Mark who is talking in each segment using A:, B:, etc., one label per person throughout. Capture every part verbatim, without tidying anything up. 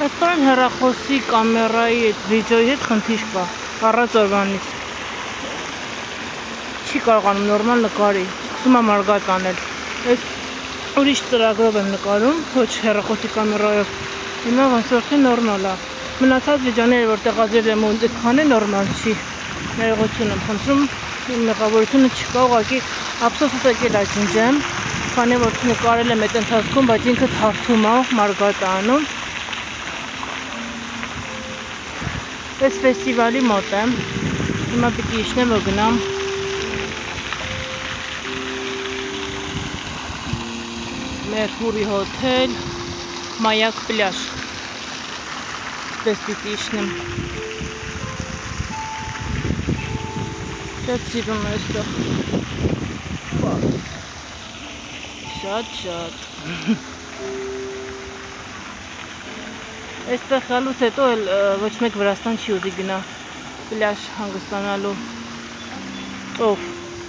A: Այսօր հեռախոսի կամերայի հետ վիդեոյի հետ խնդիր կա, առած օրվանից չի կարողանում նորմալ նկարի, սկսում եմ արգատ անել։ Ես ուրիշ ծրագրով եմ նկարում, ոչ հեռախոսի կամերայով, հիմա ոնց որ թե նորմալ է։ Մնացած վիդեոները, որ տեղադրել եմ ու այդքան է նորմալ չի, ներողություն եմ խնդրում, մեղավորությունը չկա, ուղղակի ափսոսս եկել է ջնջեմ, քանի որ նկարել եմ այդ ընթացքում, բայց ինքը թարթում է, մարգատ է անում։ Այս ֆեստիվալի մոտ եմ, հիմա պիտի իջնեմ ու գնամ Մերկուրի հոթել, Մայակ պլաժ, պես պիտի իջնեմ, շատ սիրում է այստեղ, շատ շատ, այստեղ գալուց հետո էլ ոչ մեկ Վրաստան չի ուզի գնա պլաժ հանգստանալու, ծով,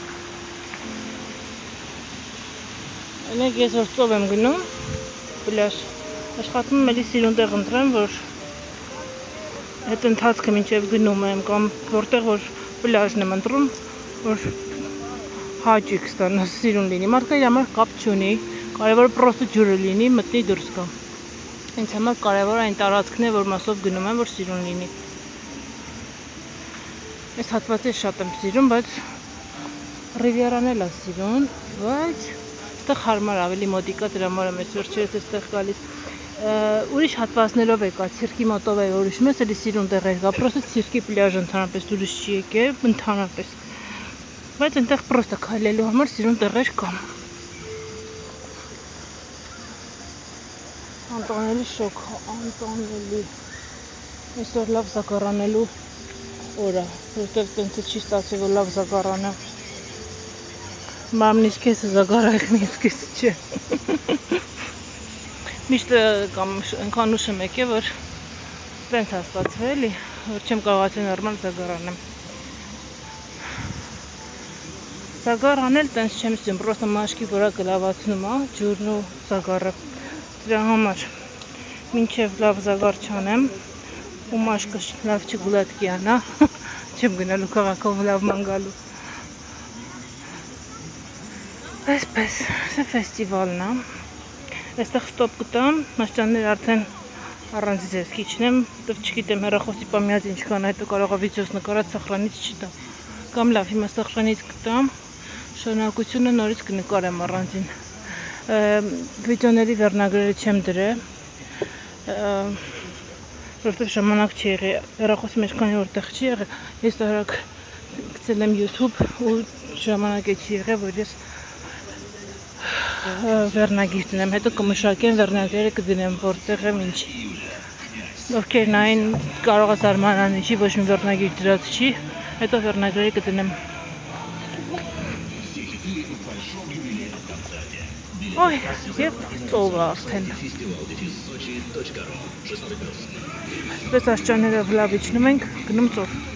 A: Այնեք ես որ ծով եմ գնում, պլաժ, աշխատում եմ էլի սիրուն տեղ ընտրեմ, որ հետ ընթացքը մինչև գնում եմ, կամ որտեղ որ պլաժն եմ ընտրում, որ հաճույք ստանա, սիրուն լինի, մարդկա իր համար կապ չունի, կարևորը պրոստը ջուրը լինի, մտնի դուրս գա, ինձ համար կարևորը այն տարածքն է, որ մասով գնում եմ, որ սիրուն լինի, այս հատվածը շատ եմ սիրում, բայց Ռիվիերան էլ է սիրուն, բայց այստեղ հարմար ավելի մոտիկա դրա համար եմ ես վերջերս այստեղ գալիս, ուրիշ հատվածներով եկա, ցիրկի մոտով է որ ուշում ես, էլի սիրուն տեղ եկա, պրոստը ցիրկի պլաժ ընդհանրապես դուրս չի եկել, ընդհանրապես, բայց այնտեղ պրոստը քայլելու համար սիրուն տեղեր կան։ Անտանելի շոկ, անտանելի, այսօր լավ զակարանելու օր է, որտեղ տենց չի ստացի, որ լավ զակարանը, մամնից կեսը զակարայք, մինց կեսը չէ, միշտ կամ ընքան ուշ եմ եկե, որ տենց է ստացվել, որ չեմ կարողացել նորմալ զակարանեմ, զակարանել տենց չեմ սիրում, պրոստը մաշկի որակը լավացնում է, ջուրն ու զակարը, դրա համար մինչև լավ զագար չանեմ ու մաշկը լավ չգուլատկի անա, չեմ գնալու քաղաքով լավ մանգալու։ Այսպես, սա ֆեստիվալն է, այստեղ ստոպ կտամ, մաշճաններ արդեն առանց ձեզ կիչնեմ, դր չգիտեմ հեռախոսի պամյած ինչքան հետո կարող է վիդեոս նկարած սախրանից չտա, կամ լավ հիմա սախրանից կտամ, շարունակությունը նորից կնկարեմ առանձին, վիդեոների վերնագրերը չեմ դրել, որտեղ ժամանակ չի եղել, հեռախոսի մեջ քանի որտեղ չի եղել, ես արագ գցել եմ YouTube ու ժամանակ չի եղել, որ ես վերնագիր դնեմ, հետո կմշակեմ վերնագրերը կդնեմ, որտեղ եմ ինչ, ովքեր նային կարող է զարմանան ինչի ոչ մի վերնագիր դրած չի, հետո վերնագրերը կդնեմ։ Ոյ, և ծով է արդեն։ Պես աշճաններով լավ իջնում ենք, գնում ծով։